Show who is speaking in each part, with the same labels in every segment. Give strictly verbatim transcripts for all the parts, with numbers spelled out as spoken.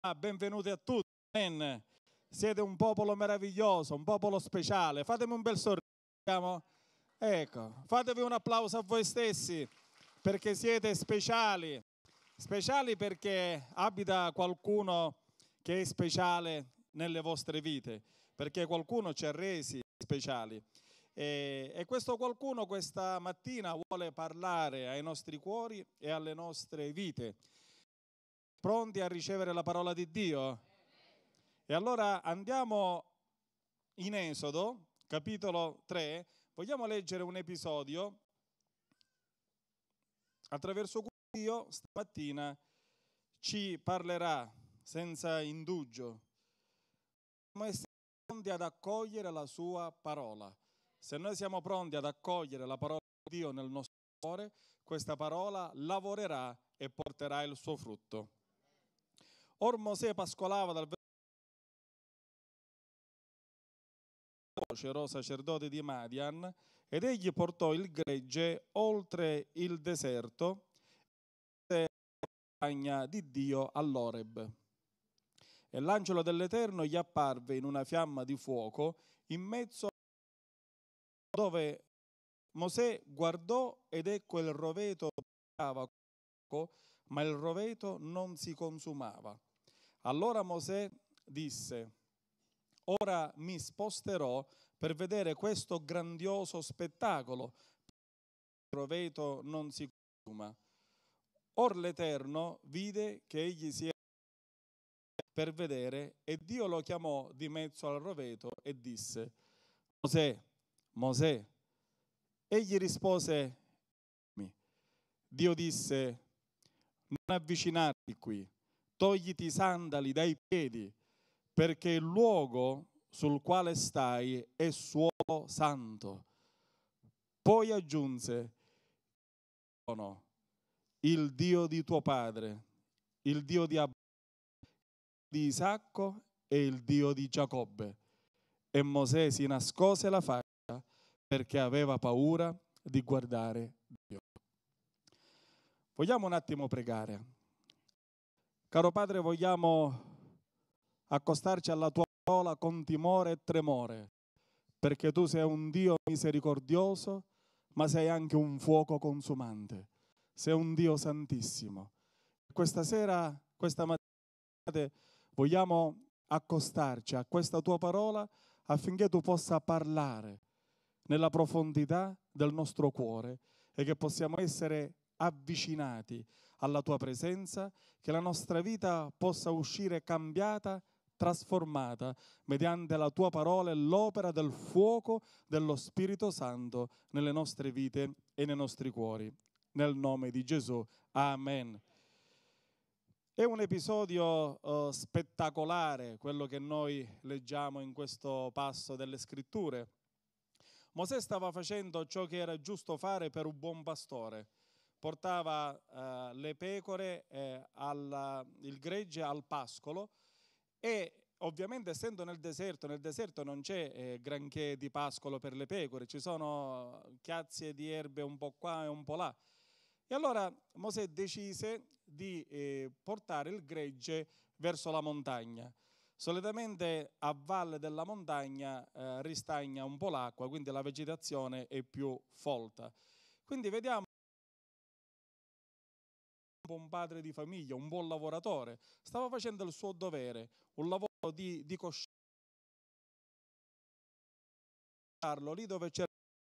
Speaker 1: Ah, benvenuti a tutti. Amen. Siete un popolo meraviglioso, un popolo speciale. Fatemi un bel sorriso. Ecco, fatevi un applauso a voi stessi perché siete speciali. Speciali perché abita qualcuno che è speciale nelle vostre vite, perché qualcuno ci ha resi speciali. E, e questo qualcuno questa mattina vuole parlare ai nostri cuori e alle nostre vite. Pronti a ricevere la parola di Dio? E allora andiamo in Esodo, capitolo tre. Vogliamo leggere un episodio attraverso cui Dio stamattina ci parlerà senza indugio. Dobbiamo essere pronti ad accogliere la sua parola. Se noi siamo pronti ad accogliere la parola di Dio nel nostro cuore, questa parola lavorerà e porterà il suo frutto. Or Mosè pascolava dal Vocero, sacerdote di Madian, ed egli portò il gregge oltre il deserto e la montagna di Dio all'Oreb. E l'angelo dell'Eterno gli apparve in una fiamma di fuoco in mezzo dove Mosè guardò ed ecco il roveto brillava, ma il roveto non si consumava. Allora Mosè disse: ora mi sposterò per vedere questo grandioso spettacolo. Il roveto non si consuma. Or l'Eterno vide che egli si era per vedere e Dio lo chiamò di mezzo al roveto e disse: Mosè, Mosè. Egli rispose: Dio disse: non avvicinarti qui, togliti i sandali dai piedi, perché il luogo sul quale stai è suolo santo. Poi aggiunse: no, il Dio di tuo padre, il Dio di Abramo, di Isacco e il Dio di Giacobbe. E Mosè si nascose la faccia perché aveva paura di guardare Dio. Vogliamo un attimo pregare. Caro Padre, vogliamo accostarci alla tua parola con timore e tremore, perché tu sei un Dio misericordioso, ma sei anche un fuoco consumante. Sei un Dio santissimo. Questa sera, questa mattina, vogliamo accostarci a questa tua parola affinché tu possa parlare nella profondità del nostro cuore e che possiamo essere avvicinati alla tua presenza, che la nostra vita possa uscire cambiata, trasformata mediante la tua parola e l'opera del fuoco dello Spirito Santo nelle nostre vite e nei nostri cuori. Nel nome di Gesù. Amen. È un episodio uh, spettacolare quello che noi leggiamo in questo passo delle Scritture. Mosè stava facendo ciò che era giusto fare per un buon pastore. Portava uh, le pecore, eh, al, il gregge al pascolo e ovviamente essendo nel deserto, nel deserto non c'è eh, granché di pascolo per le pecore, ci sono chiazze di erbe un po' qua e un po' là. E allora Mosè decise di eh, portare il gregge verso la montagna. Solitamente a valle della montagna eh, ristagna un po' l'acqua, quindi la vegetazione è più folta. Quindi vediamo un buon padre di famiglia, un buon lavoratore, stava facendo il suo dovere, un lavoro di, di coscienza, lì dove c'era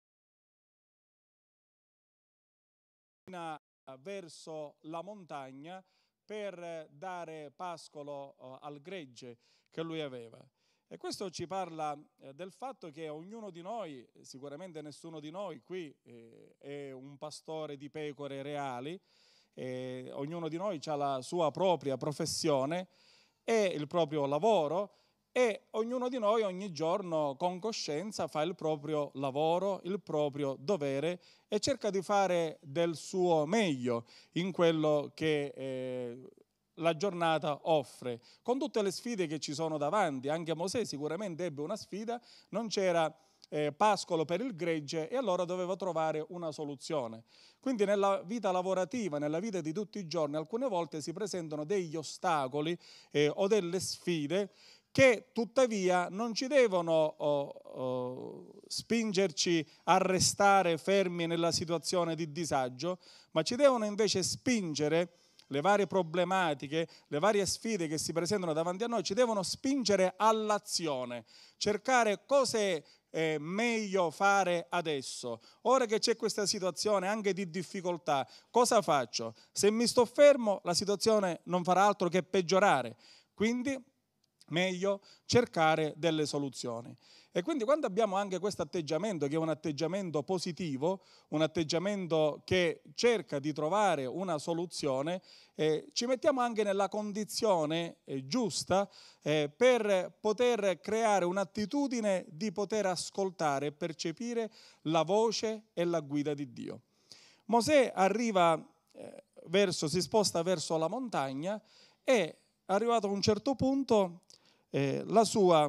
Speaker 1: verso la montagna per dare pascolo uh, al gregge che lui aveva. E questo ci parla eh, del fatto che ognuno di noi, sicuramente nessuno di noi qui eh, è un pastore di pecore reali, eh, ognuno di noi ha la sua propria professione e il proprio lavoro e ognuno di noi ogni giorno con coscienza fa il proprio lavoro, il proprio dovere e cerca di fare del suo meglio in quello che eh, la giornata offre, con tutte le sfide che ci sono davanti. Anche Mosè sicuramente ebbe una sfida, non c'era eh, pascolo per il gregge e allora doveva trovare una soluzione. Quindi nella vita lavorativa, nella vita di tutti i giorni, alcune volte si presentano degli ostacoli eh, o delle sfide che tuttavia non ci devono oh, oh, spingerci a restare fermi nella situazione di disagio, ma ci devono invece spingere. Le varie problematiche, le varie sfide che si presentano davanti a noi ci devono spingere all'azione, cercare cosa è eh, meglio fare adesso. Ora che c'è questa situazione anche di difficoltà, cosa faccio? Se mi sto fermo, la situazione non farà altro che peggiorare. Quindi meglio cercare delle soluzioni. E quindi quando abbiamo anche questo atteggiamento, che è un atteggiamento positivo, un atteggiamento che cerca di trovare una soluzione, eh, ci mettiamo anche nella condizione eh, giusta eh, per poter creare un'attitudine di poter ascoltare e percepire la voce e la guida di Dio. Mosè arriva eh, verso, si sposta verso la montagna e arrivato a un certo punto eh, la sua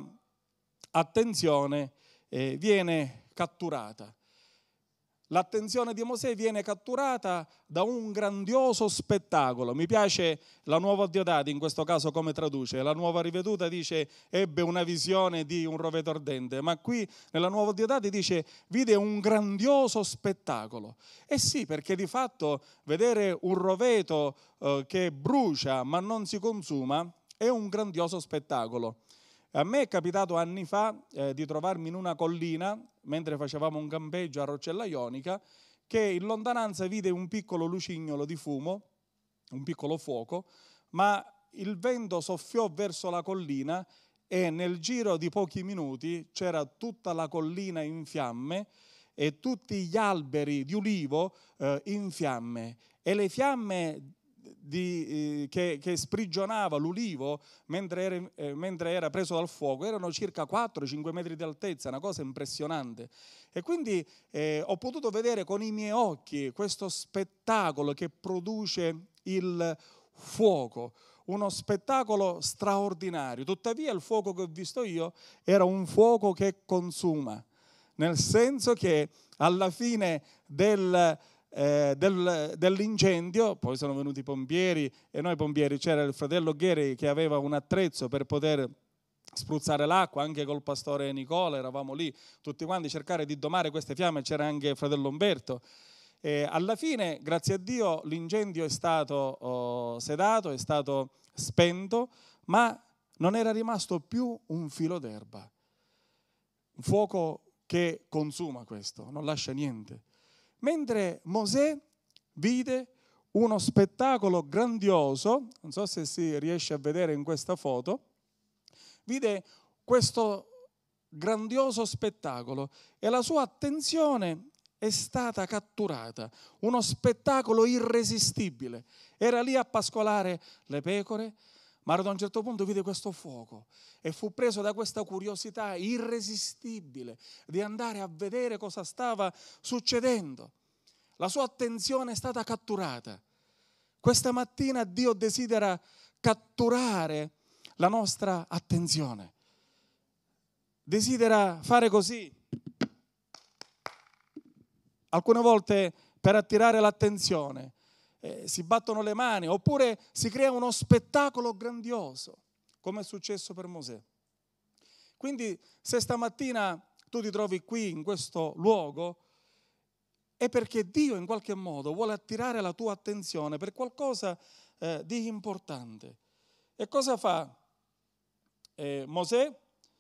Speaker 1: attenzione eh, viene catturata. L'attenzione di Mosè viene catturata da un grandioso spettacolo. Mi piace la Nuova Diodati, in questo caso come traduce. La Nuova Riveduta dice ebbe una visione di un roveto ardente, ma qui nella Nuova Diodati dice vide un grandioso spettacolo. E sì, perché di fatto vedere un roveto eh, che brucia ma non si consuma è un grandioso spettacolo. A me è capitato anni fa eh, di trovarmi in una collina, mentre facevamo un campeggio a Roccella Ionica, che in lontananza vide un piccolo lucignolo di fumo, un piccolo fuoco, ma il vento soffiò verso la collina e nel giro di pochi minuti c'era tutta la collina in fiamme e tutti gli alberi di ulivo eh, in fiamme. E le fiamme Di, eh, che, che sprigionava l'ulivo mentre era, eh, mentre era preso dal fuoco erano circa quattro cinque metri di altezza, una cosa impressionante. E quindi eh, ho potuto vedere con i miei occhi questo spettacolo che produce il fuoco, uno spettacolo straordinario. Tuttavia il fuoco che ho visto io era un fuoco che consuma, nel senso che alla fine del Eh, del, dell'incendio, poi sono venuti i pompieri e noi pompieri, c'era il fratello Gheri che aveva un attrezzo per poter spruzzare l'acqua, anche col pastore Nicola, eravamo lì tutti quanti a cercare di domare queste fiamme, c'era anche il fratello Umberto. E alla fine, grazie a Dio, l'incendio è stato oh, sedato, è stato spento, ma non era rimasto più un filo d'erba. Un fuoco che consuma questo, non lascia niente. Mentre Mosè vide uno spettacolo grandioso, non so se si riesce a vedere in questa foto, vide questo grandioso spettacolo e la sua attenzione è stata catturata, uno spettacolo irresistibile. Era lì a pascolare le pecore, ma ad un certo punto vide questo fuoco e fu preso da questa curiosità irresistibile di andare a vedere cosa stava succedendo. La sua attenzione è stata catturata. Questa mattina Dio desidera catturare la nostra attenzione. Desidera fare così. Alcune volte per attirare l'attenzione Eh, si battono le mani, oppure si crea uno spettacolo grandioso, come è successo per Mosè. Quindi se stamattina tu ti trovi qui in questo luogo, è perché Dio in qualche modo vuole attirare la tua attenzione per qualcosa eh, di importante. E cosa fa eh, Mosè?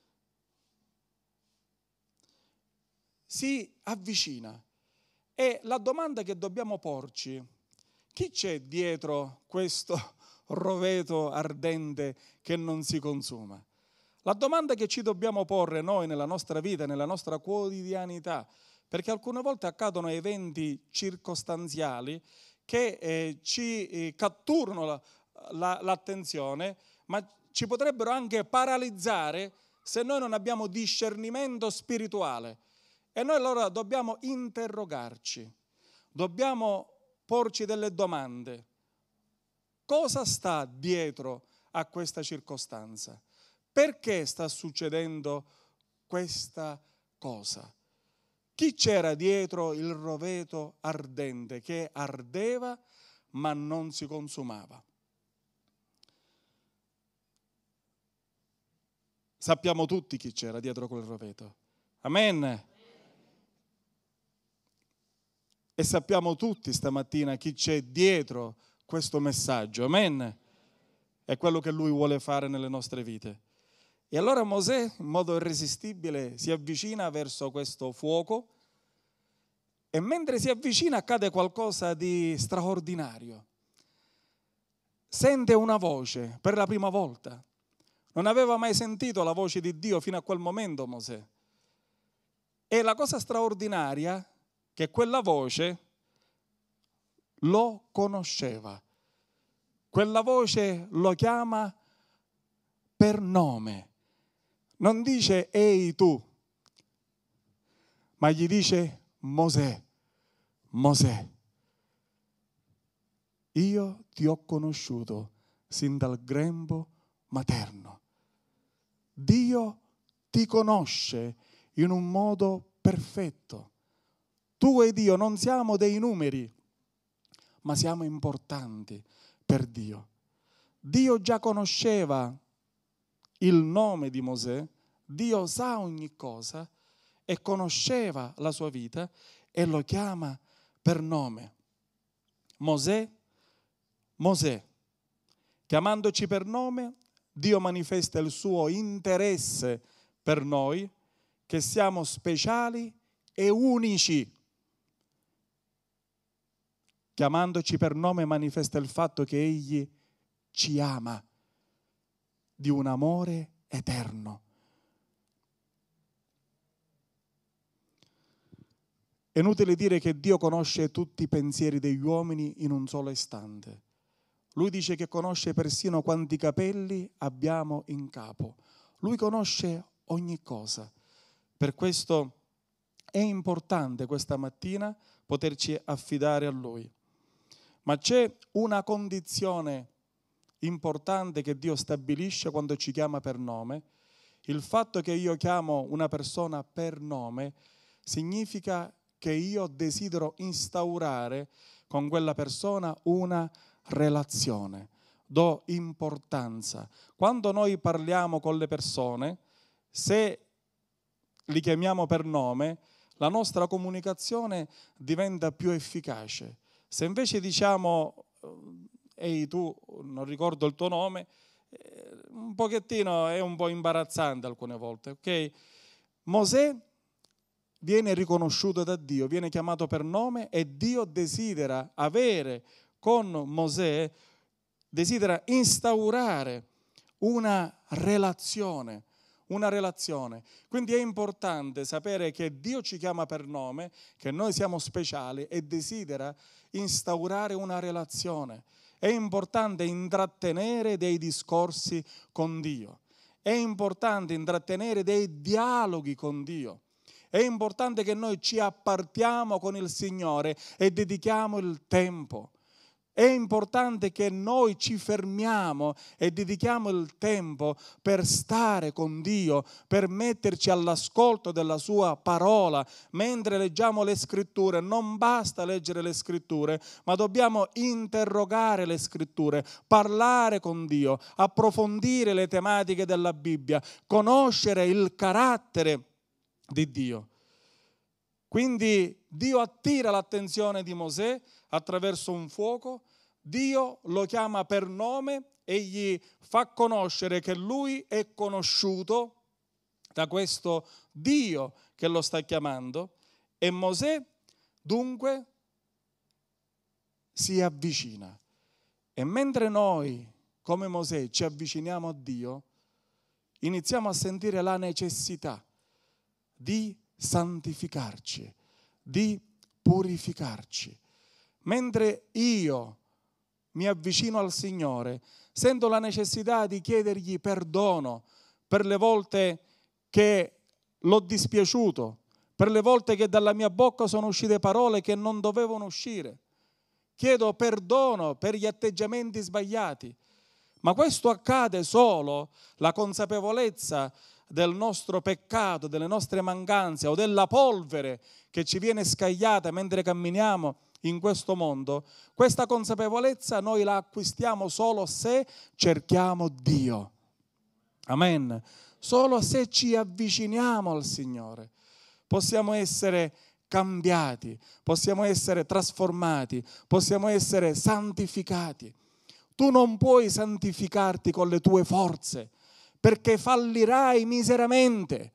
Speaker 1: Si avvicina. E la domanda che dobbiamo porci: chi c'è dietro questo roveto ardente che non si consuma? La domanda che ci dobbiamo porre noi nella nostra vita, nella nostra quotidianità, perché alcune volte accadono eventi circostanziali che eh, ci eh, catturano la, la, l'attenzione, ma ci potrebbero anche paralizzare se noi non abbiamo discernimento spirituale. E noi allora dobbiamo interrogarci, dobbiamo porci delle domande. Cosa sta dietro a questa circostanza? Perché sta succedendo questa cosa. Chi c'era dietro il roveto ardente che ardeva ma non si consumava? Sappiamo tutti chi c'era dietro quel roveto. Amen. E sappiamo tutti stamattina chi c'è dietro questo messaggio. Amen. È quello che Lui vuole fare nelle nostre vite. E allora Mosè, in modo irresistibile, si avvicina verso questo fuoco e mentre si avvicina accade qualcosa di straordinario. Sente una voce per la prima volta. Non aveva mai sentito la voce di Dio fino a quel momento Mosè. E la cosa straordinaria è che quella voce lo conosceva. Quella voce lo chiama per nome. Non dice ehi tu, ma gli dice Mosè, Mosè. Io ti ho conosciuto sin dal grembo materno. Dio ti conosce in un modo perfetto. Tu ed io non siamo dei numeri, ma siamo importanti per Dio. Dio già conosceva il nome di Mosè, Dio sa ogni cosa e conosceva la sua vita e lo chiama per nome. Mosè, Mosè. Chiamandoci per nome, Dio manifesta il suo interesse per noi, che siamo speciali e unici. Chiamandoci per nome manifesta il fatto che Egli ci ama di un amore eterno. È inutile dire che Dio conosce tutti i pensieri degli uomini in un solo istante. Lui dice che conosce persino quanti capelli abbiamo in capo. Lui conosce ogni cosa. Per questo è importante questa mattina poterci affidare a Lui. Ma c'è una condizione importante che Dio stabilisce quando ci chiama per nome. Il fatto che io chiamo una persona per nome significa che io desidero instaurare con quella persona una relazione. Do importanza. Quando noi parliamo con le persone, se li chiamiamo per nome, la nostra comunicazione diventa più efficace. Se invece diciamo ehi tu, non ricordo il tuo nome, un pochettino è un po' imbarazzante alcune volte, ok? Mosè viene riconosciuto da Dio, viene chiamato per nome e Dio desidera avere con Mosè, desidera instaurare una relazione, una relazione. Quindi è importante sapere che Dio ci chiama per nome, che noi siamo speciali e desidera instaurare una relazione. È importante intrattenere dei discorsi con Dio. È importante intrattenere dei dialoghi con Dio. È importante che noi ci appartiamo con il Signore e dedichiamo il tempo. È importante che noi ci fermiamo e dedichiamo il tempo per stare con Dio, per metterci all'ascolto della Sua parola. Mentre leggiamo le Scritture, non basta leggere le Scritture, ma dobbiamo interrogare le Scritture, parlare con Dio, approfondire le tematiche della Bibbia, conoscere il carattere di Dio. Quindi Dio attira l'attenzione di Mosè attraverso un fuoco, Dio lo chiama per nome e gli fa conoscere che lui è conosciuto da questo Dio che lo sta chiamando e Mosè dunque si avvicina. E mentre noi, come Mosè, ci avviciniamo a Dio, iniziamo a sentire la necessità di santificarci, di purificarci. Mentre io mi avvicino al Signore, sento la necessità di chiedergli perdono per le volte che l'ho dispiaciuto, per le volte che dalla mia bocca sono uscite parole che non dovevano uscire. Chiedo perdono per gli atteggiamenti sbagliati. Ma questo accade solo, la consapevolezza del nostro peccato, delle nostre mancanze o della polvere che ci viene scagliata mentre camminiamo in questo mondo, questa consapevolezza noi la acquistiamo solo se cerchiamo Dio. Amen. Solo se ci avviciniamo al Signore possiamo essere cambiati, possiamo essere trasformati, possiamo essere santificati. Tu non puoi santificarti con le tue forze, perché fallirai miseramente.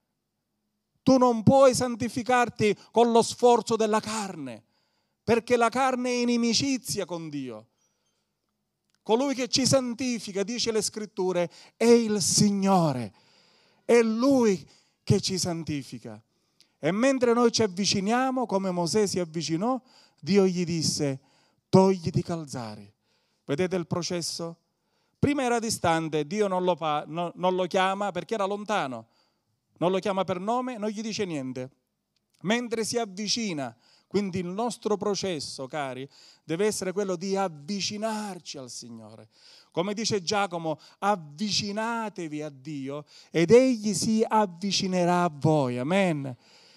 Speaker 1: Tu non puoi santificarti con lo sforzo della carne, perché la carne è inimicizia con Dio. Colui che ci santifica, dice le Scritture, è il Signore. È Lui che ci santifica. E mentre noi ci avviciniamo, come Mosè si avvicinò, Dio gli disse: togliti i calzari. Vedete il processo? Prima era distante, Dio non lo, pa- no, non lo chiama perché era lontano, non lo chiama per nome, non gli dice niente. Mentre si avvicina, quindi il nostro processo, cari, deve essere quello di avvicinarci al Signore. Come dice Giacomo, avvicinatevi a Dio ed Egli si avvicinerà a voi. Amen.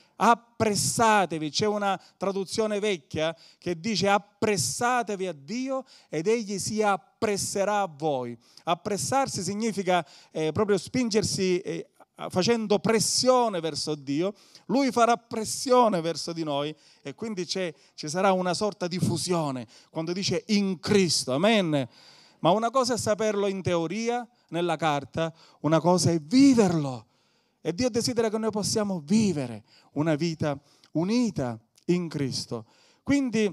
Speaker 1: Appressatevi, c'è una traduzione vecchia che dice appressatevi a Dio ed Egli si appresserà a voi. Appressarsi significa eh, proprio spingersi eh, facendo pressione verso Dio. Lui farà pressione verso di noi e quindi c'è, ci sarà una sorta di fusione quando dice in Cristo. Amen. Ma una cosa è saperlo in teoria, nella carta, una cosa è viverlo. E Dio desidera che noi possiamo vivere una vita unita in Cristo. Quindi,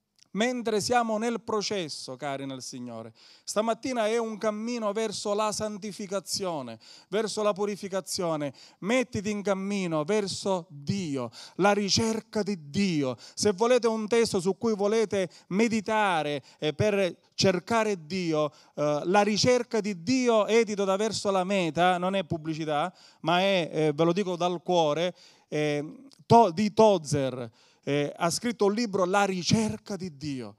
Speaker 1: mentre siamo nel processo, cari nel Signore, stamattina è un cammino verso la santificazione, verso la purificazione. Mettiti in cammino verso Dio, la ricerca di Dio. Se volete un testo su cui volete meditare eh, per cercare Dio, eh, la ricerca di Dio, edito da Verso la Meta, non è pubblicità, ma è, eh, ve lo dico dal cuore, eh, to, di Tozer. Eh, ha scritto un libro, La ricerca di Dio.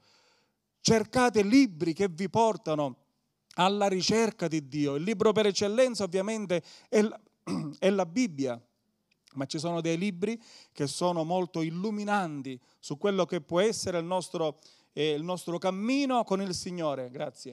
Speaker 1: Cercate libri che vi portano alla ricerca di Dio. Il libro per eccellenza ovviamente è la, è la Bibbia, ma ci sono dei libri che sono molto illuminanti su quello che può essere il nostro, eh, il nostro cammino con il Signore. Grazie.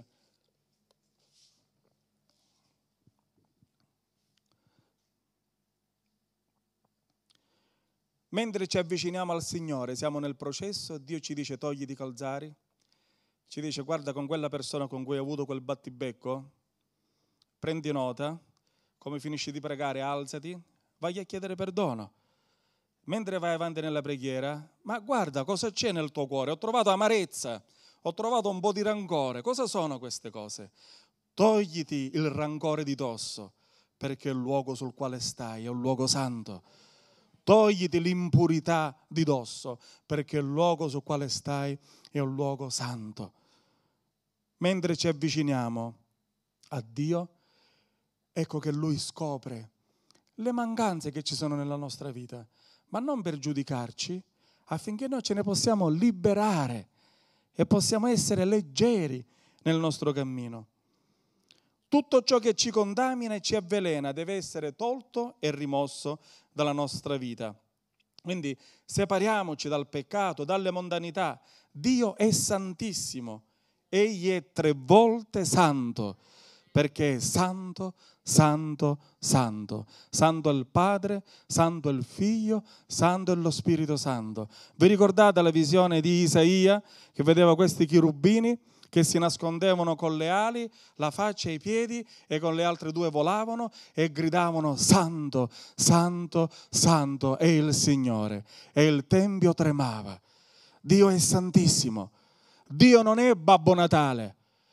Speaker 1: Mentre ci avviciniamo al Signore, siamo nel processo, Dio ci dice togliti i calzari, ci dice guarda con quella persona con cui hai avuto quel battibecco, prendi nota, come finisci di pregare alzati, vai a chiedere perdono. Mentre vai avanti nella preghiera, ma guarda cosa c'è nel tuo cuore, ho trovato amarezza, ho trovato un po' di rancore, cosa sono queste cose? Togliti il rancore di dosso, perché il luogo sul quale stai è un luogo santo. Togliti l'impurità di dosso, perché il luogo sul quale stai è un luogo santo. Mentre ci avviciniamo a Dio, ecco che Lui scopre le mancanze che ci sono nella nostra vita, ma non per giudicarci, affinché noi ce ne possiamo liberare e possiamo essere leggeri nel nostro cammino. Tutto ciò che ci contamina e ci avvelena deve essere tolto e rimosso dalla nostra vita. Quindi separiamoci dal peccato, dalle mondanità. Dio è santissimo, Egli è tre volte santo, perché è santo, santo, santo. Santo è il Padre, santo è il Figlio, santo è lo Spirito Santo. Vi ricordate la visione di Isaia che vedeva questi cherubini che si nascondevano con le ali, la faccia e i piedi, e con le altre due volavano e gridavano santo, santo, santo è il Signore, e il tempio tremava. Dio è santissimo. Dio non è Babbo Natale,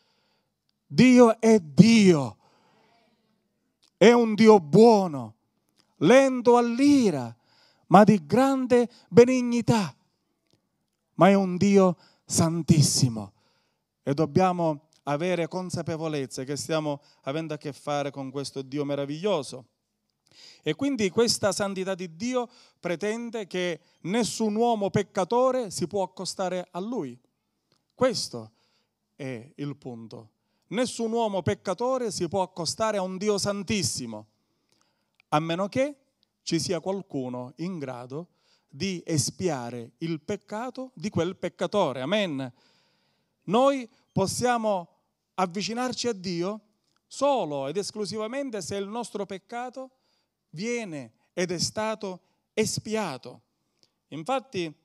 Speaker 1: Dio è Dio, è un Dio buono, lento all'ira, ma di grande benignità, ma è un Dio santissimo. E dobbiamo avere consapevolezza che stiamo avendo a che fare con questo Dio meraviglioso. E quindi questa santità di Dio pretende che nessun uomo peccatore si può accostare a Lui. Questo è il punto. Nessun uomo peccatore si può accostare a un Dio santissimo. a meno che ci sia qualcuno in grado di espiare il peccato di quel peccatore. Amen. Noi possiamo avvicinarci a Dio solo ed esclusivamente se il nostro peccato viene ed è stato espiato. Infatti,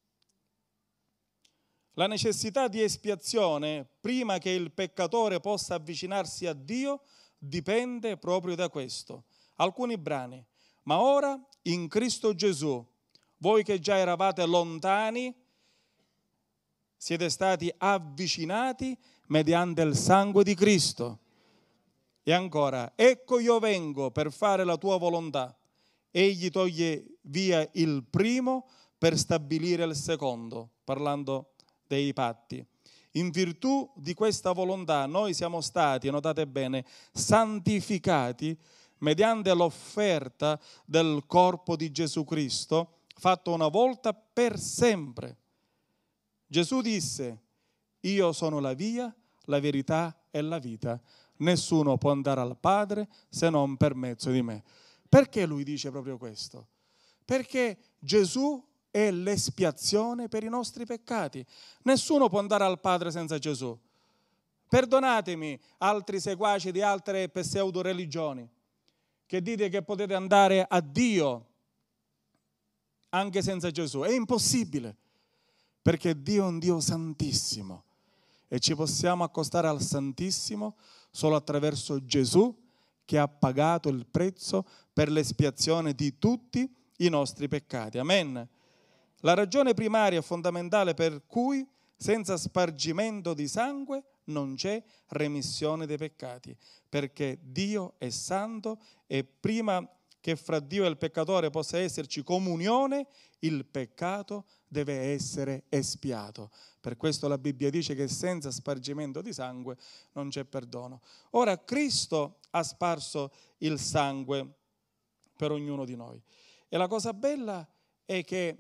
Speaker 1: la necessità di espiazione, prima che il peccatore possa avvicinarsi a Dio, dipende proprio da questo. Alcuni brani. Ma ora, in Cristo Gesù, voi che già eravate lontani, siete stati avvicinati mediante il sangue di Cristo. E ancora, ecco io vengo per fare la tua volontà. Egli toglie via il primo per stabilire il secondo, parlando dei patti. In virtù di questa volontà noi siamo stati, notate bene, santificati mediante l'offerta del corpo di Gesù Cristo, fatto una volta per sempre. Gesù disse: io sono la via, la verità e la vita. Nessuno può andare al Padre se non per mezzo di me. Perché lui dice proprio questo? Perché Gesù è l'espiazione per i nostri peccati. Nessuno può andare al Padre senza Gesù. Perdonatemi, altri seguaci di altre pseudo religioni, che dite che potete andare a Dio anche senza Gesù. È impossibile, perché Dio è un Dio santissimo e ci possiamo accostare al Santissimo solo attraverso Gesù, che ha pagato il prezzo per l'espiazione di tutti i nostri peccati. Amen. La ragione primaria e fondamentale per cui senza spargimento di sangue non c'è remissione dei peccati, perché Dio è santo e prima che fra Dio e il peccatore possa esserci comunione, il peccato deve essere espiato. Per questo la Bibbia dice che senza spargimento di sangue non c'è perdono. Ora Cristo ha sparso il sangue per ognuno di noi. E la cosa bella è che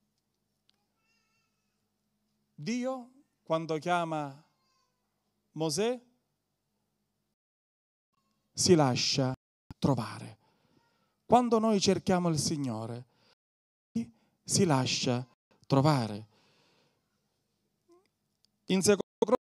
Speaker 1: Dio, quando chiama Mosè, si lascia trovare. Quando noi cerchiamo il Signore, si lascia trovare. In secondo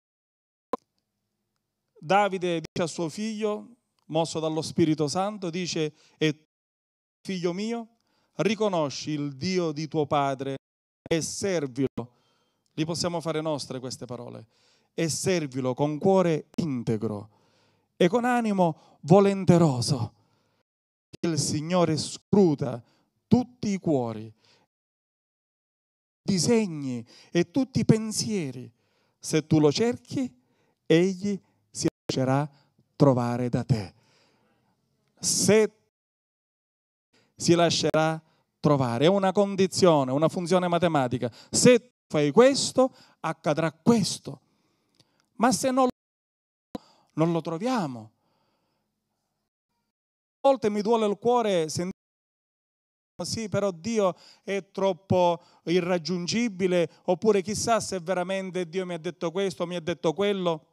Speaker 1: Davide dice a suo figlio, mosso dallo Spirito Santo, dice: e figlio mio, riconosci il Dio di tuo padre e servilo. Li possiamo fare nostre queste parole. E servilo con cuore integro e con animo volenteroso. Il Signore scruta tutti i cuori, disegni e tutti i pensieri. Se tu lo cerchi, egli si lascerà trovare da te. Se si lascerà trovare, è una condizione, una funzione matematica. Se fai questo, accadrà questo. Ma se non lo, non lo troviamo. A volte mi duole il cuore sentire: sì, però Dio è troppo irraggiungibile, oppure chissà se veramente Dio mi ha detto questo, mi ha detto quello.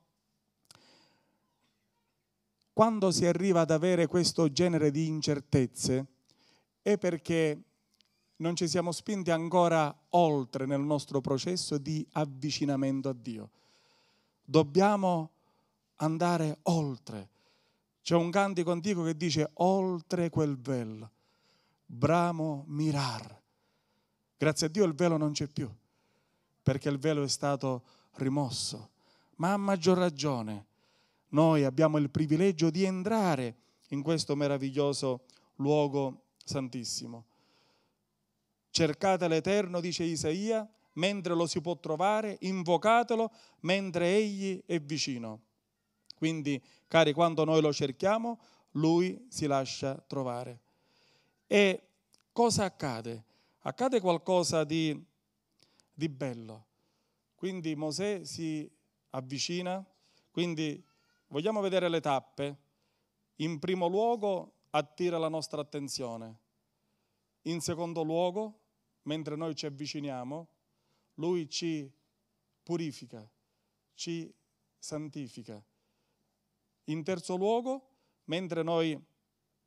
Speaker 1: Quando si arriva ad avere questo genere di incertezze è perché non ci siamo spinti ancora oltre nel nostro processo di avvicinamento a Dio. Dobbiamo andare oltre. C'è un cantico antico che dice: oltre quel velo bramo mirar. Grazie a Dio il velo non c'è più, perché il velo è stato rimosso. Ma a maggior ragione noi abbiamo il privilegio di entrare in questo meraviglioso luogo santissimo. Cercate l'Eterno, dice Isaia, mentre lo si può trovare, invocatelo mentre egli è vicino. Quindi, cari, quando noi lo cerchiamo, lui si lascia trovare. E cosa accade? Accade qualcosa di, di bello. Quindi Mosè si avvicina, quindi vogliamo vedere le tappe. In primo luogo attira la nostra attenzione. In secondo luogo, mentre noi ci avviciniamo, lui ci purifica, ci santifica. In terzo luogo, mentre noi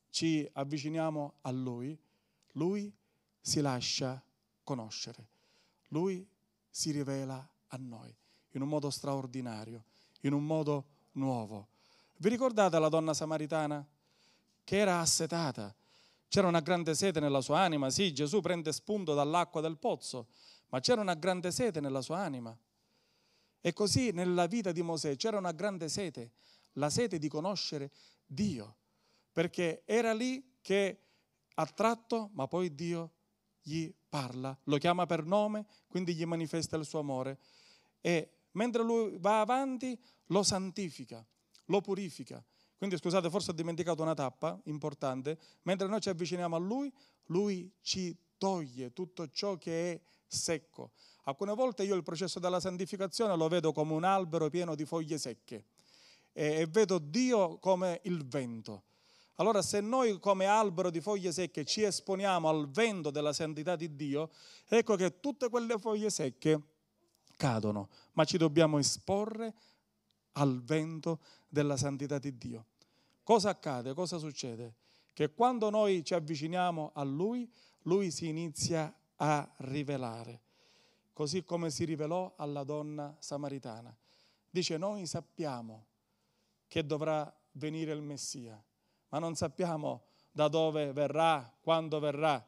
Speaker 1: ci avviciniamo a Lui, Lui si lascia conoscere, Lui si rivela a noi in un modo straordinario, in un modo nuovo. Vi ricordate la donna samaritana che era assetata? C'era una grande sete nella sua anima. Sì, Gesù prende spunto dall'acqua del pozzo, ma c'era una grande sete nella sua anima. E così nella vita di Mosè c'era una grande sete, la sete di conoscere Dio, perché era lì che attratto, ma poi Dio gli parla, lo chiama per nome, quindi gli manifesta il suo amore e mentre lui va avanti lo santifica, lo purifica. Quindi scusate, forse ho dimenticato una tappa importante, mentre noi ci avviciniamo a lui, lui ci toglie tutto ciò che è secco. Alcune volte io il processo della santificazione lo vedo come un albero pieno di foglie secche e, e vedo Dio come il vento. Allora se noi come albero di foglie secche ci esponiamo al vento della santità di Dio, ecco che tutte quelle foglie secche cadono, ma ci dobbiamo esporre al vento della santità di Dio. Cosa accade? Cosa succede? Che quando noi ci avviciniamo a Lui, Lui si inizia a rivelare, così come si rivelò alla donna samaritana. Dice, noi sappiamo che dovrà venire il Messia, ma non sappiamo da dove verrà, quando verrà.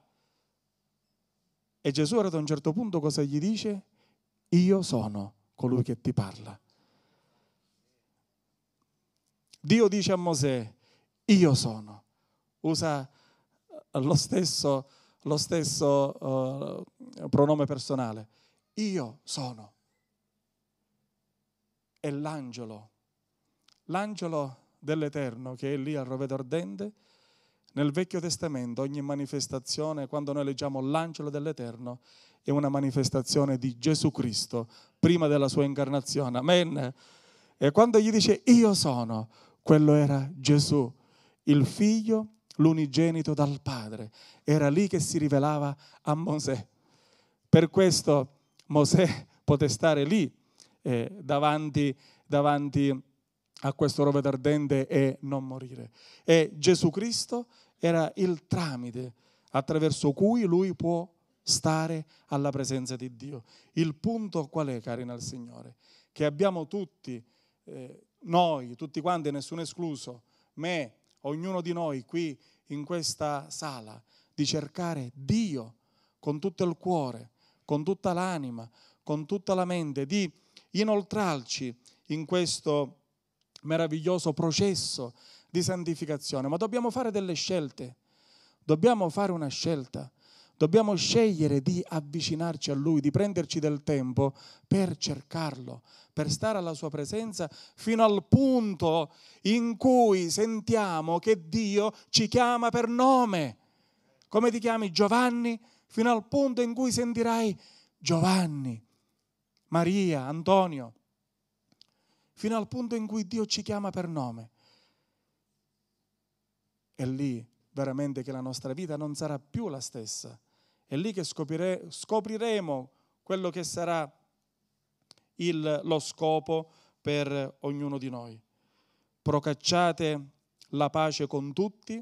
Speaker 1: E Gesù ad un certo punto cosa gli dice? Io sono colui che ti parla. Dio dice a Mosè, io sono. Usa lo stesso, lo stesso uh, pronome personale. Io sono. E l'angelo, l'angelo dell'Eterno che è lì al roveto ardente, nel Vecchio Testamento ogni manifestazione, quando noi leggiamo l'angelo dell'Eterno, è una manifestazione di Gesù Cristo prima della sua incarnazione. Amen. E quando gli dice io sono, quello era Gesù, il figlio, l'unigenito dal Padre. Era lì che si rivelava a Mosè. Per questo Mosè poté stare lì eh, davanti, davanti a questo roveto ardente e non morire. E Gesù Cristo era il tramite attraverso cui lui può stare alla presenza di Dio. Il punto qual è, cari nel Signore? Che abbiamo tutti, eh, noi, tutti quanti, nessuno escluso, me, ognuno di noi qui in questa sala, di cercare Dio con tutto il cuore, con tutta l'anima, con tutta la mente, di inoltrarci in questo meraviglioso processo di santificazione. Ma dobbiamo fare delle scelte, dobbiamo fare una scelta. Dobbiamo scegliere di avvicinarci a Lui, di prenderci del tempo per cercarlo, per stare alla Sua presenza fino al punto in cui sentiamo che Dio ci chiama per nome. Come ti chiami? Giovanni? Fino al punto in cui sentirai Giovanni, Maria, Antonio. Fino al punto in cui Dio ci chiama per nome. È lì veramente che la nostra vita non sarà più la stessa. È lì che scopriremo, scopriremo quello che sarà il, lo scopo per ognuno di noi. Procacciate la pace con tutti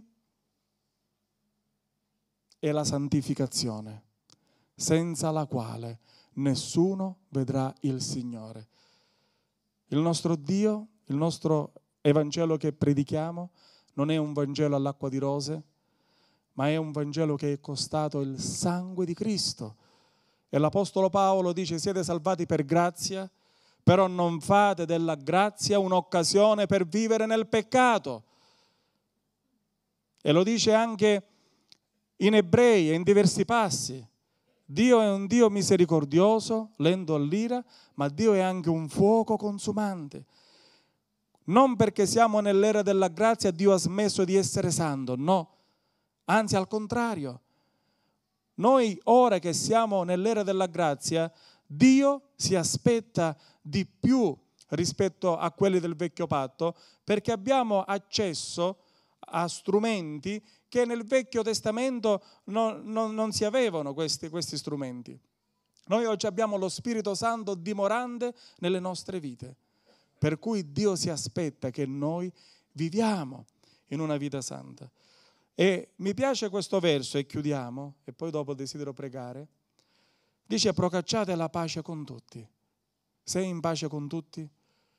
Speaker 1: e la santificazione, senza la quale nessuno vedrà il Signore. Il nostro Dio, il nostro Evangelo che predichiamo, non è un Vangelo all'acqua di rose, ma è un Vangelo che è costato il sangue di Cristo. E l'Apostolo Paolo dice, siete salvati per grazia, però non fate della grazia un'occasione per vivere nel peccato. E lo dice anche in Ebrei e in diversi passi. Dio è un Dio misericordioso, lento all'ira, ma Dio è anche un fuoco consumante. Non perché siamo nell'era della grazia Dio ha smesso di essere santo, no. Anzi, al contrario, noi ora che siamo nell'era della grazia, Dio si aspetta di più rispetto a quelli del vecchio patto, perché abbiamo accesso a strumenti che nel Vecchio Testamento non, non, non si avevano questi, questi strumenti. Noi oggi abbiamo lo Spirito Santo dimorante nelle nostre vite, per cui Dio si aspetta che noi viviamo in una vita santa. E mi piace questo verso, e chiudiamo, e poi dopo desidero pregare. Dice: procacciate la pace con tutti. Sei in pace con tutti?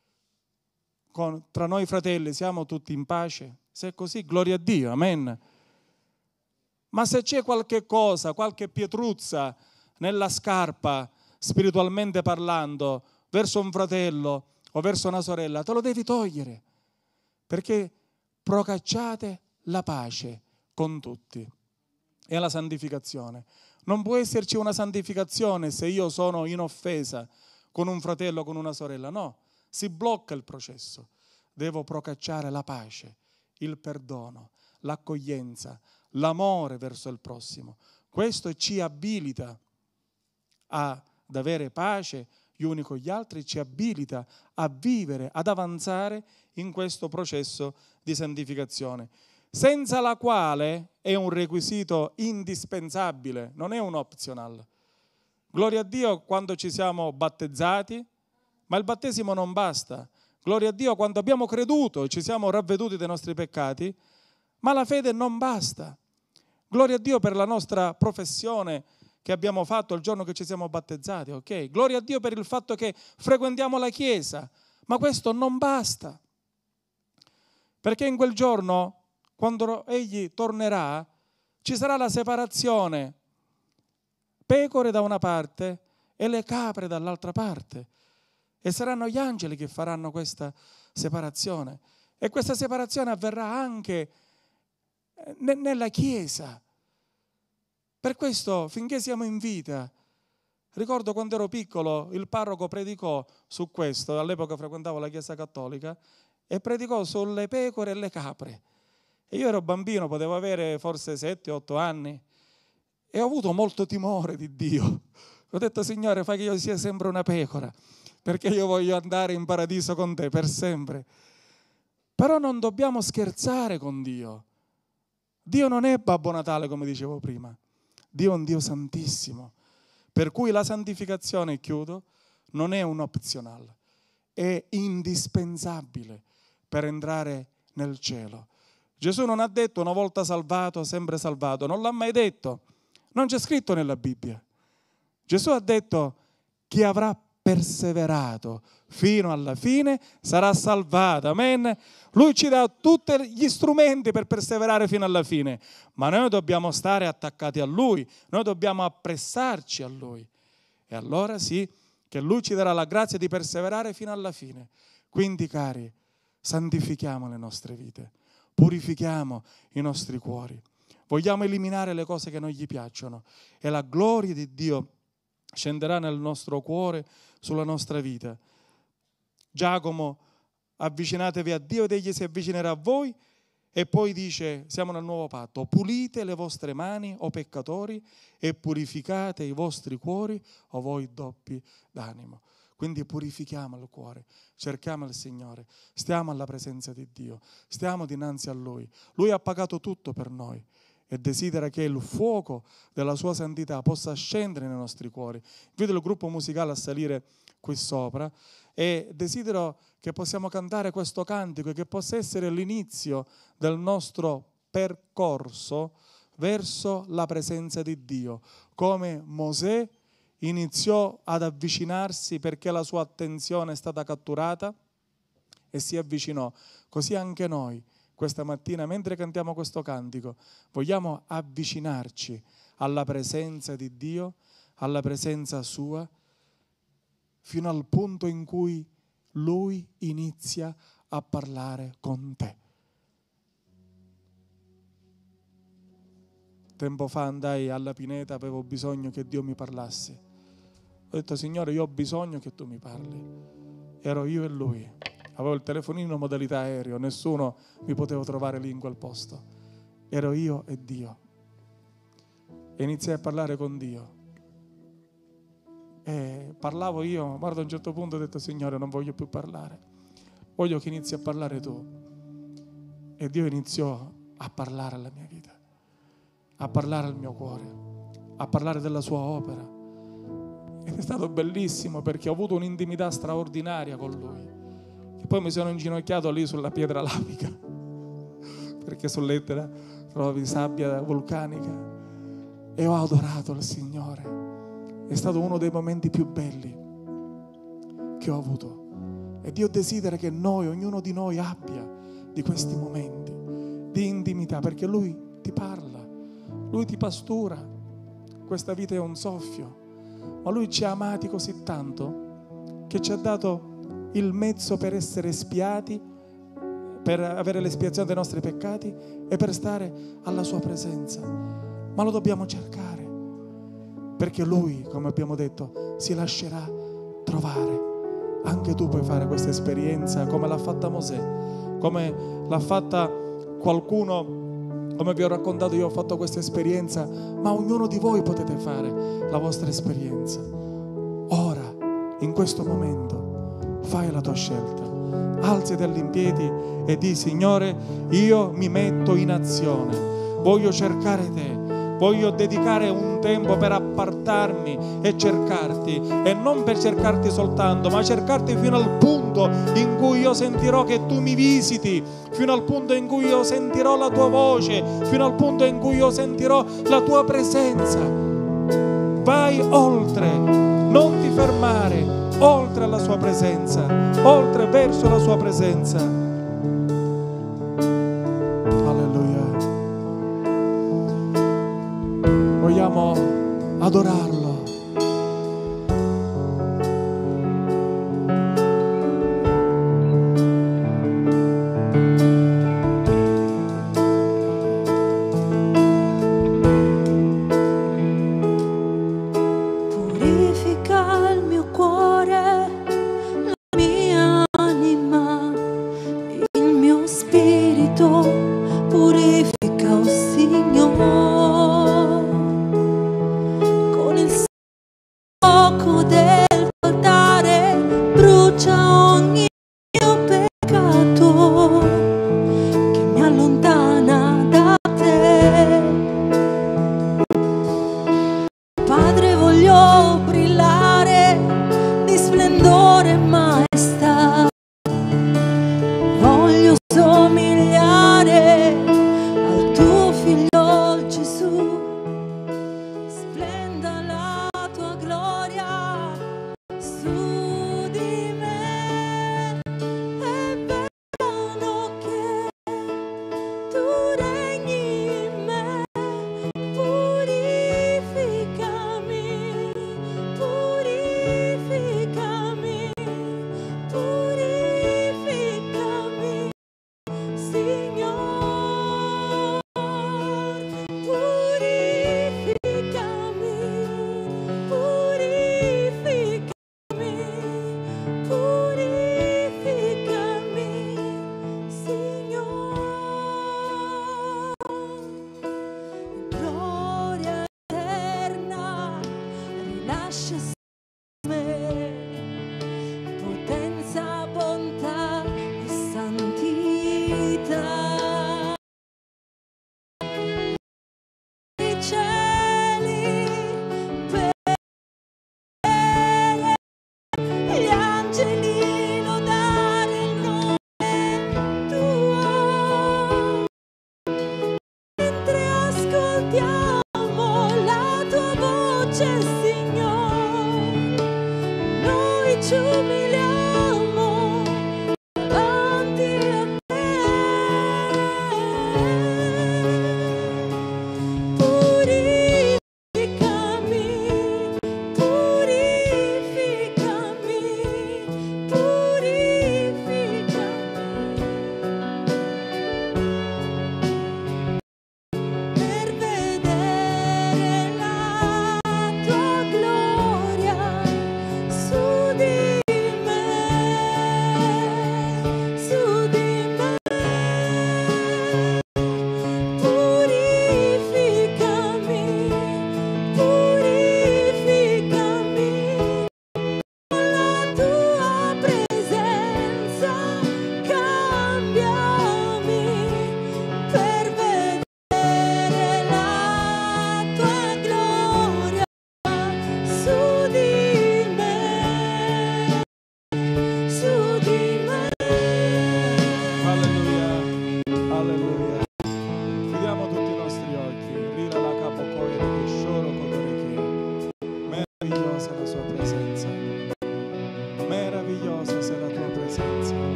Speaker 1: Con, tra noi fratelli siamo tutti in pace? Se è così, gloria a Dio, amen. Ma se c'è qualche cosa, qualche pietruzza nella scarpa, spiritualmente parlando, verso un fratello o verso una sorella, te lo devi togliere, perché procacciate la pace con tutti. È la santificazione. Non può esserci una santificazione se io sono in offesa con un fratello o con una sorella, no, si blocca il processo. Devo procacciare la pace, il perdono, l'accoglienza, l'amore verso il prossimo. Questo ci abilita ad avere pace gli uni con gli altri, ci abilita a vivere, ad avanzare in questo processo di santificazione, senza la quale è un requisito indispensabile, non è un optional. Gloria a Dio quando ci siamo battezzati, ma il battesimo non basta. Gloria a Dio quando abbiamo creduto e ci siamo ravveduti dei nostri peccati, ma la fede non basta. Gloria a Dio per la nostra professione che abbiamo fatto il giorno che ci siamo battezzati, ok? Gloria a Dio per il fatto che frequentiamo la Chiesa, ma questo non basta. Perché in quel giorno, quando Egli tornerà, ci sarà la separazione, pecore da una parte e le capre dall'altra parte. E saranno gli angeli che faranno questa separazione. E questa separazione avverrà anche nella Chiesa. Per questo, finché siamo in vita, ricordo quando ero piccolo, il parroco predicò su questo, all'epoca frequentavo la Chiesa Cattolica, e predicò sulle pecore e le capre. E io ero bambino, potevo avere forse sette otto anni, e ho avuto molto timore di Dio. Ho detto: Signore, fai che io sia sempre una pecora, perché io voglio andare in paradiso con te per sempre. Però non dobbiamo scherzare con Dio. Dio non è Babbo Natale, come dicevo prima. Dio è un Dio santissimo, per cui la santificazione, chiudo, non è un optional, è indispensabile per entrare nel cielo. Gesù non ha detto una volta salvato, sempre salvato, non l'ha mai detto, non c'è scritto nella Bibbia. Gesù ha detto: chi avrà perseverato fino alla fine sarà salvato, amen. Lui ci dà tutti gli strumenti per perseverare fino alla fine, ma noi dobbiamo stare attaccati a Lui, noi dobbiamo appressarci a Lui, e allora sì che Lui ci darà la grazia di perseverare fino alla fine. Quindi, cari, santifichiamo le nostre vite, purifichiamo i nostri cuori, vogliamo eliminare le cose che non gli piacciono, e la gloria di Dio scenderà nel nostro cuore, sulla nostra vita. Giacomo: avvicinatevi a Dio ed Egli si avvicinerà a voi. E poi dice, siamo nel nuovo patto: pulite le vostre mani, o peccatori, e purificate i vostri cuori, o voi doppi d'animo. Quindi purifichiamo il cuore, cerchiamo il Signore, stiamo alla presenza di Dio, stiamo dinanzi a Lui. Lui ha pagato tutto per noi e desidera che il fuoco della sua santità possa scendere nei nostri cuori. Invito il gruppo musicale a salire qui sopra e desidero che possiamo cantare questo cantico e che possa essere l'inizio del nostro percorso verso la presenza di Dio, come Mosè iniziò ad avvicinarsi perché la sua attenzione è stata catturata e si avvicinò. Così anche noi questa mattina, mentre cantiamo questo cantico, vogliamo avvicinarci alla presenza di Dio, alla presenza sua, fino al punto in cui Lui inizia a parlare con te. Tempo fa andai alla pineta, avevo bisogno che Dio mi parlasse. Ho detto: Signore, io ho bisogno che tu mi parli. Ero io e Lui. Avevo il telefonino in modalità aereo, nessuno mi poteva trovare lì in quel posto. Ero io e Dio. E iniziai a parlare con Dio. E parlavo io, guarda, a un certo punto ho detto: Signore, non voglio più parlare. Voglio che inizi a parlare tu. E Dio iniziò a parlare alla mia vita, a parlare al mio cuore, a parlare della sua opera. Ed è stato bellissimo perché ho avuto un'intimità straordinaria con Lui. E poi mi sono inginocchiato lì sulla pietra lavica, perché sull'Etna trovavi sabbia vulcanica, e ho adorato il Signore. È stato uno dei momenti più belli che ho avuto. E Dio desidera che noi, ognuno di noi, abbia di questi momenti di intimità, perché Lui ti parla, Lui ti pastura. Questa vita è un soffio, ma Lui ci ha amati così tanto che ci ha dato il mezzo per essere espiati, per avere l'espiazione dei nostri peccati e per stare alla Sua presenza. Ma lo dobbiamo cercare, perché Lui, come abbiamo detto, si lascerà trovare. Anche tu puoi fare questa esperienza come l'ha fatta Mosè, come l'ha fatta qualcuno, come vi ho raccontato io ho fatto questa esperienza, ma ognuno di voi potete fare la vostra esperienza. Ora, in questo momento, fai la tua scelta. Alzati all'impiedi e di: Signore, io mi metto in azione, voglio cercare Te. Voglio dedicare un tempo per appartarmi e cercarti, e non per cercarti soltanto, ma cercarti fino al punto in cui io sentirò che tu mi visiti, fino al punto in cui io sentirò la tua voce, fino al punto in cui io sentirò la tua presenza. Vai oltre, non ti fermare, oltre alla sua presenza, oltre verso la sua presenza. Vogliamo adorarlo.
Speaker 2: Purifica il mio cuore, la mia anima, il mio spirito, purifica, oh Signore. Con il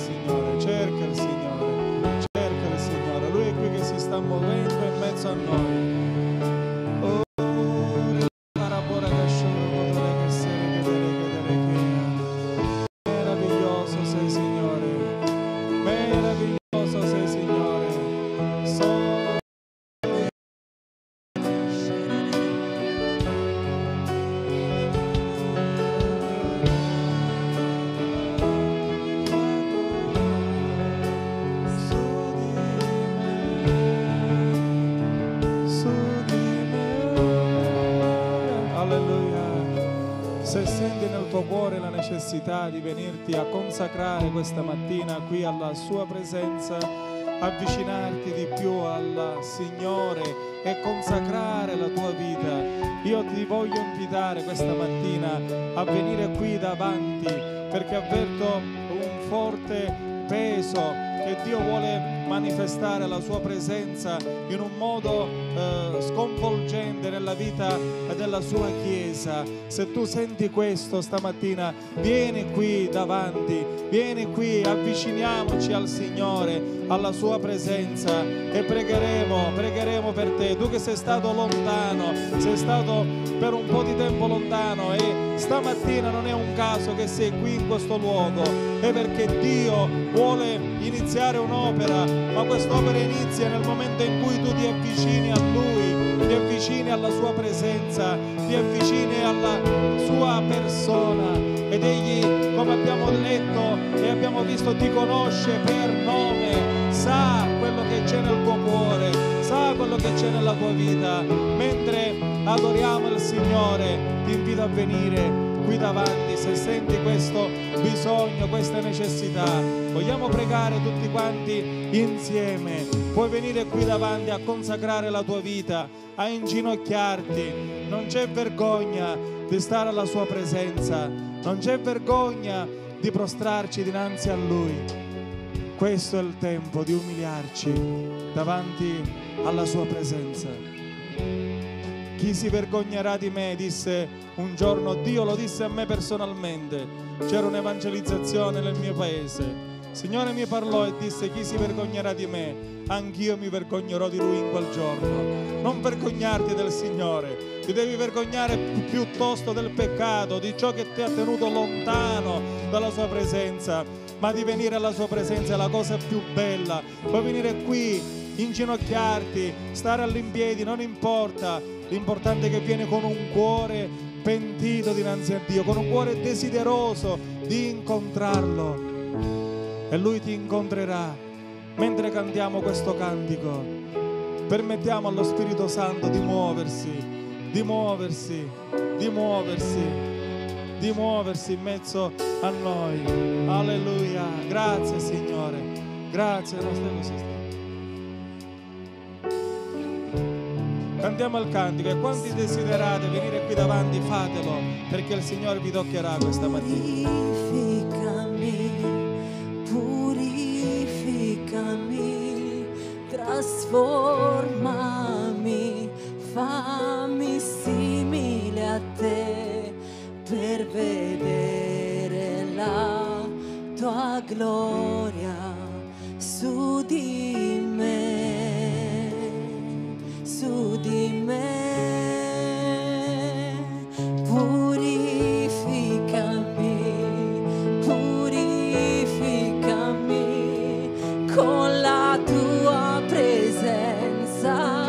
Speaker 1: Signore, cerca il Signore, cerca il Signore. Lui è qui che si sta muovendo in mezzo a noi. Oh, meraviglioso sei, Signore, meraviglioso sei, Signore. Solo se senti nel tuo cuore la necessità di venirti a consacrare questa mattina qui alla sua presenza, avvicinarti di più al Signore e consacrare la tua vita, io ti voglio invitare questa mattina a venire qui davanti, perché avverto un forte peso che Dio vuole manifestare la sua presenza in un modo eh, sconvolgente nella vita della sua Chiesa. Se tu senti questo stamattina, vieni qui davanti, vieni qui, avviciniamoci al Signore, alla sua presenza e pregheremo, pregheremo per te. Tu che sei stato lontano, sei stato per un po' di tempo lontano e stamattina non è un caso che sei qui in questo luogo, è perché Dio vuole iniziare un'opera, ma quest'opera inizia nel momento in cui tu ti avvicini a Lui, ti avvicini alla sua presenza, ti avvicini alla sua persona ed Egli, come abbiamo letto e abbiamo visto, ti conosce per nome, sa quello che c'è nel tuo cuore, sa quello che c'è nella tua vita. Mentre adoriamo il Signore, ti invito a venire qui davanti se senti questo bisogno, questa necessità. Vogliamo pregare tutti quanti insieme. Puoi venire qui davanti a consacrare la tua vita, a inginocchiarti. Non c'è vergogna di stare alla sua presenza, non c'è vergogna di prostrarci dinanzi a Lui. Questo è il tempo di umiliarci davanti alla sua presenza. Chi si vergognerà di me, disse un giorno Dio, lo disse a me personalmente. C'era un'evangelizzazione nel mio paese. Il Signore mi parlò e disse: chi si vergognerà di me, anch'io mi vergognerò di Lui in quel giorno. Non vergognarti del Signore, ti devi vergognare piuttosto del peccato, di ciò che ti ha tenuto lontano dalla sua presenza. Ma di venire alla sua presenza è la cosa più bella. Puoi venire qui, inginocchiarti, stare all'impiedi, non importa. L'importante è che vieni con un cuore pentito dinanzi a Dio, con un cuore desideroso di incontrarlo, e Lui ti incontrerà. Mentre cantiamo questo cantico, permettiamo allo Spirito Santo di muoversi, di muoversi, di muoversi, di muoversi in mezzo a noi. Alleluia. Grazie Signore, grazie. Non stai così. Cantiamo il cantico, e quanti desiderate venire qui davanti, fatelo, perché il Signore vi toccherà questa mattina.
Speaker 2: Purificami, purificami, trasformami, fammi simile a te, per vedere la tua gloria su di me. Su di me, purificami, purificami, con la tua presenza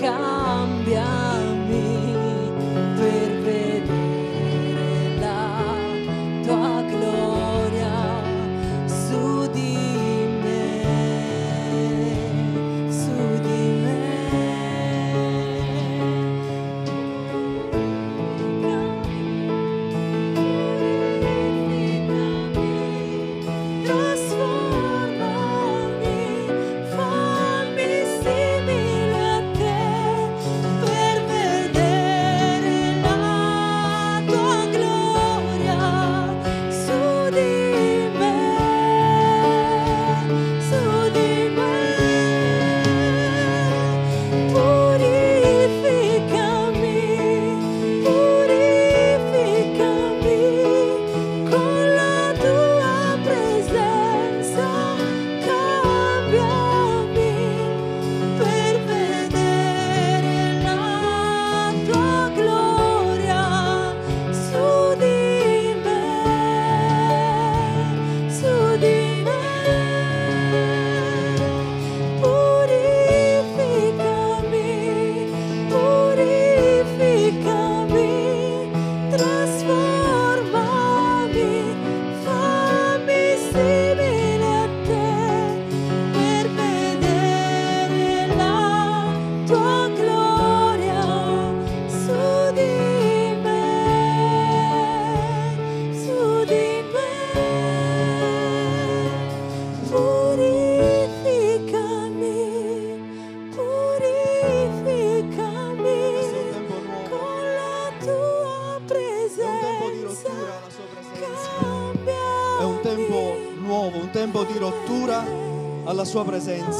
Speaker 2: cambiami, per vedere la tua gloria su di me, su di me. Trasformami, fammi sì.
Speaker 3: apertura alla sua presenza.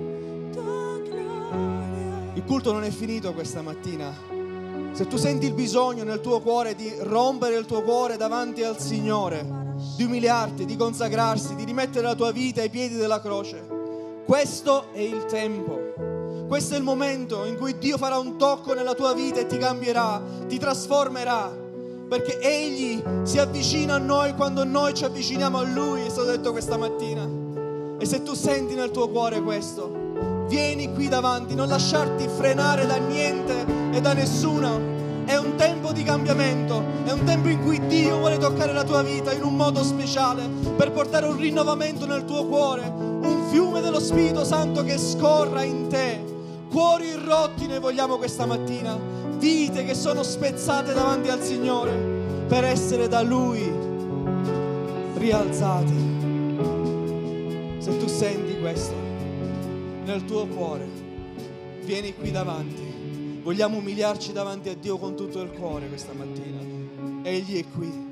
Speaker 3: Il culto non è finito questa mattina. Se tu senti il bisogno nel tuo cuore di rompere il tuo cuore davanti al Signore, di umiliarti, di consacrarsi, di rimettere la tua vita ai piedi della croce, questo è il tempo. Questo è il momento in cui Dio farà un tocco nella tua vita e ti cambierà, ti trasformerà, perché Egli si avvicina a noi quando noi ci avviciniamo a Lui, è stato detto questa mattina. E se tu senti nel tuo cuore questo, vieni qui davanti, non lasciarti frenare da niente e da nessuno. È un tempo di cambiamento, è un tempo in cui Dio vuole toccare la tua vita in un modo speciale per portare un rinnovamento nel tuo cuore, un fiume dello Spirito Santo che scorra in te. Cuori rotti ne vogliamo questa mattina, vite che sono spezzate davanti al Signore per essere da Lui rialzate. Se tu senti questo nel tuo cuore, vieni qui davanti. Vogliamo umiliarci davanti a Dio con tutto il cuore questa mattina. Egli è qui.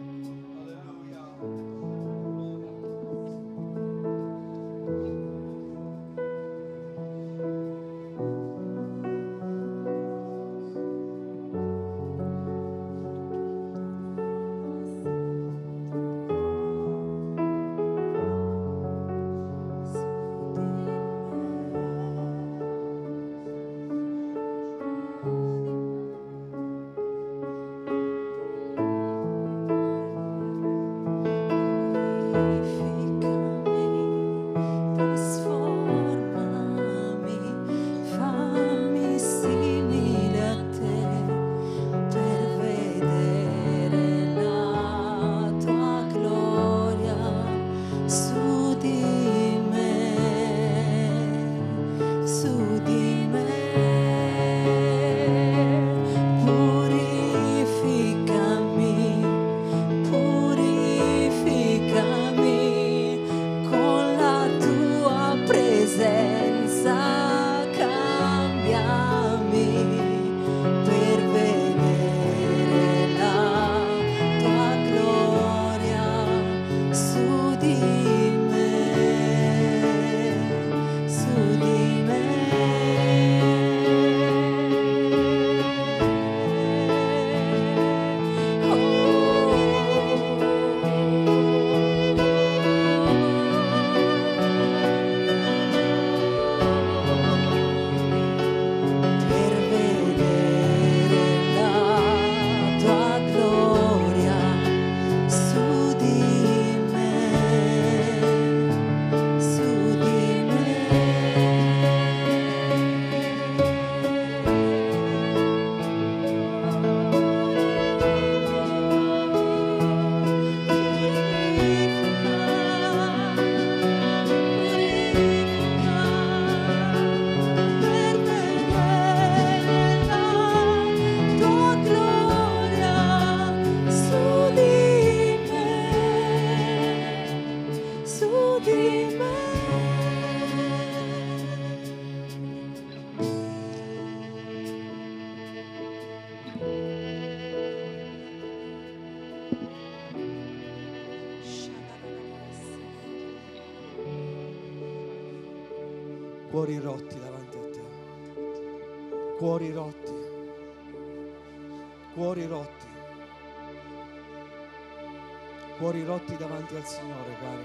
Speaker 3: Cuori rotti davanti a te, cuori rotti, cuori rotti, cuori rotti davanti al Signore, cari.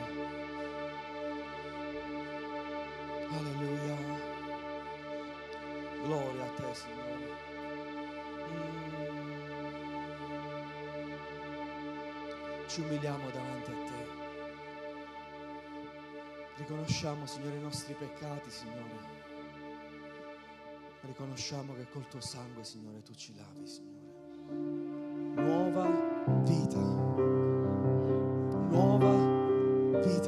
Speaker 3: Alleluia, gloria a te, Signore. Mm. Ci umiliamo davanti a te. Riconosciamo, Signore, i nostri peccati, Signore. Riconosciamo che col tuo sangue, Signore, tu ci lavi, Signore. Nuova vita. Nuova vita.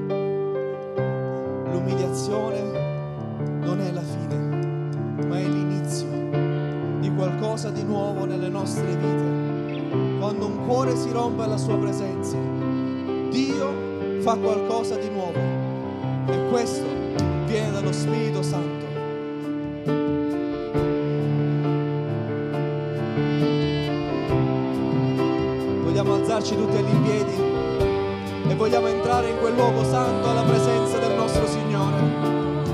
Speaker 3: L'umiliazione non è la fine, ma è l'inizio di qualcosa di nuovo nelle nostre vite. Quando un cuore si rompe alla sua presenza, Dio fa qualcosa di nuovo. E questo viene dallo Spirito Santo. Vogliamo alzarci tutti all'impiedi e vogliamo entrare in quel luogo santo alla presenza del nostro Signore.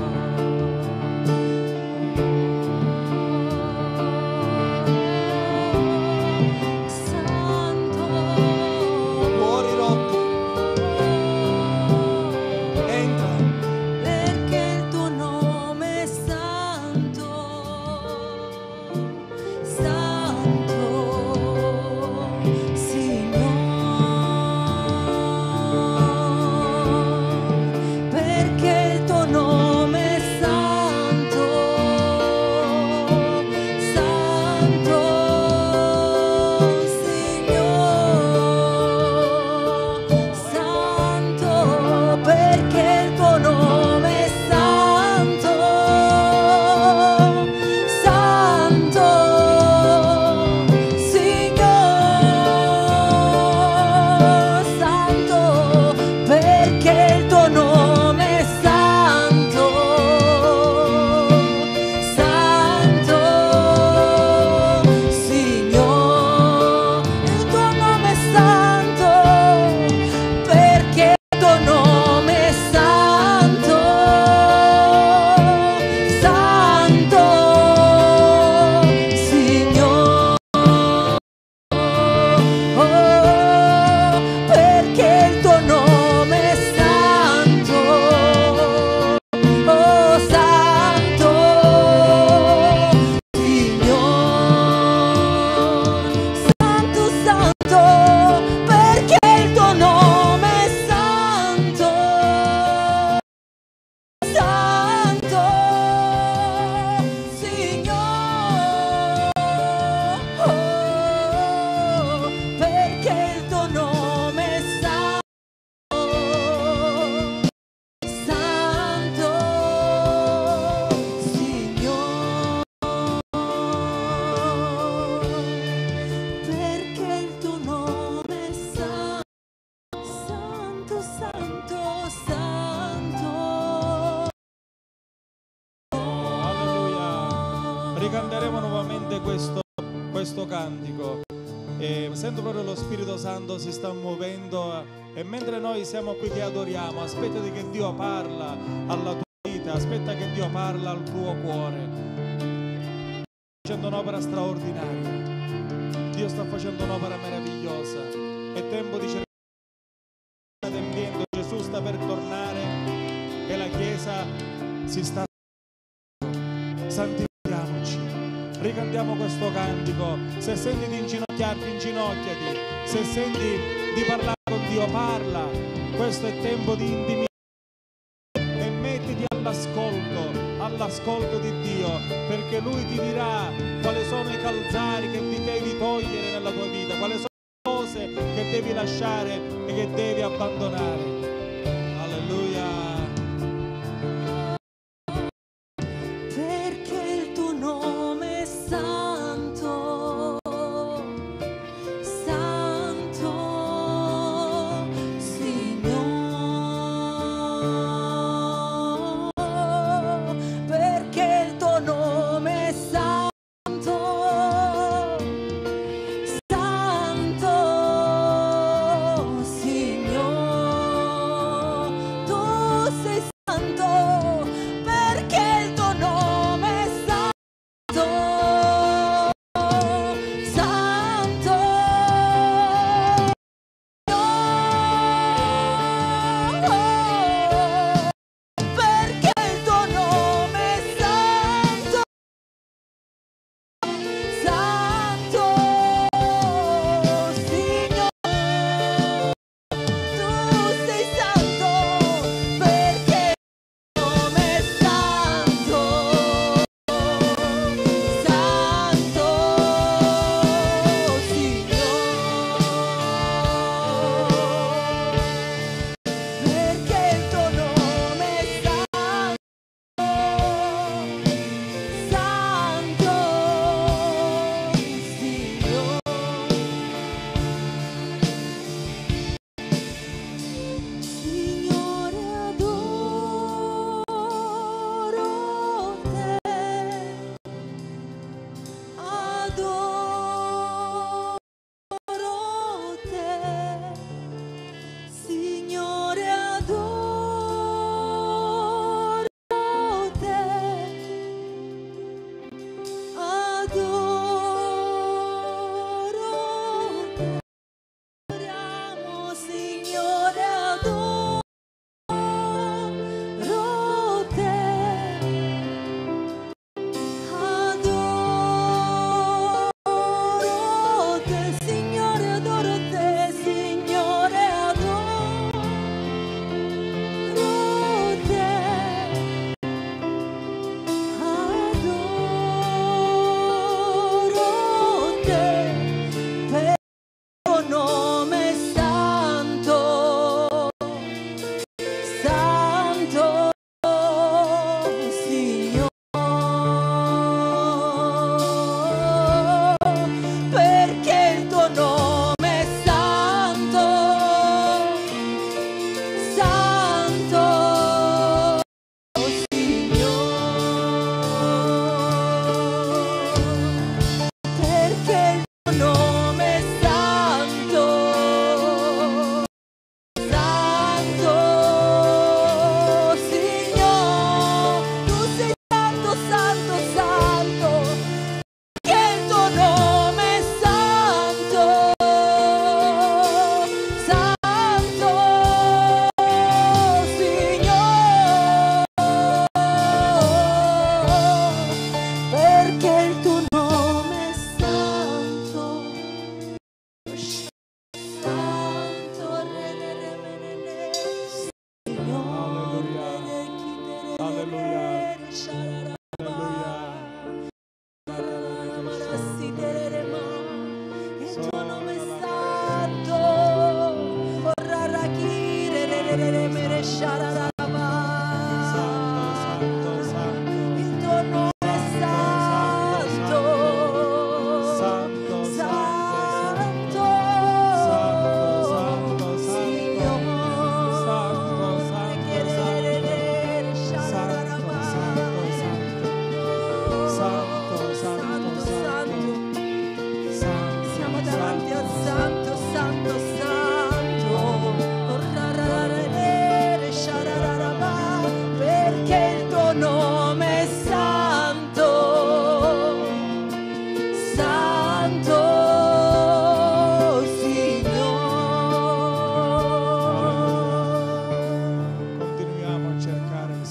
Speaker 1: Ricanteremo nuovamente questo, questo cantico e sento proprio lo Spirito Santo si sta muovendo e mentre noi siamo qui che adoriamo, aspetta che Dio parla alla tua vita, aspetta che Dio parla al tuo cuore. Sta facendo un'opera straordinaria, Dio sta facendo un'opera meravigliosa, è tempo di cercare adempiendo, Gesù sta per tornare e la Chiesa si sta santificando. Ricantiamo questo cantico. Se senti di inginocchiarti, inginocchiati. Se senti di parlare con Dio, parla. Questo è tempo di intimità e mettiti all'ascolto, all'ascolto di Dio, perché Lui ti dirà quali sono i calzari che ti devi togliere nella tua vita, quali sono le cose che devi lasciare e che devi abbandonare. Alleluia.
Speaker 2: Signore,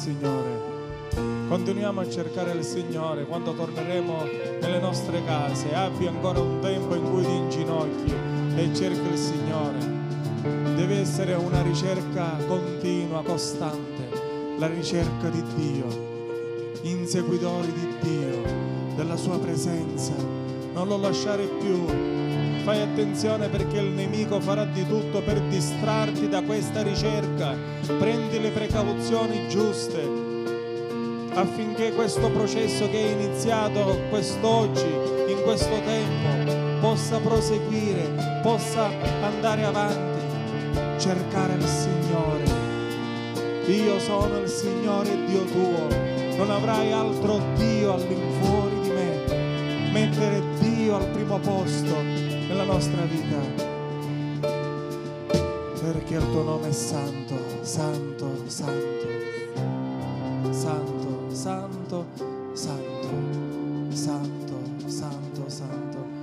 Speaker 1: Signore. Continuiamo a cercare il Signore quando torneremo nelle nostre case. Abbi ancora un tempo in cui ti inginocchi e cerchi il Signore. Deve essere una ricerca continua, costante, la ricerca di Dio, inseguitori di Dio, della sua presenza. Non lo lasciare più. Fai attenzione perché il nemico farà di tutto per distrarti da questa ricerca. Prendi le precauzioni giuste affinché questo processo che è iniziato quest'oggi, in questo tempo, possa proseguire, possa andare avanti. Cercare il Signore. Io sono il Signore Dio tuo, non avrai altro Dio all'infuori di me. Mettere Dio al primo posto nella nostra vita, perché il tuo nome è santo, santo, santo, santo, santo, santo, santo, santo, santo.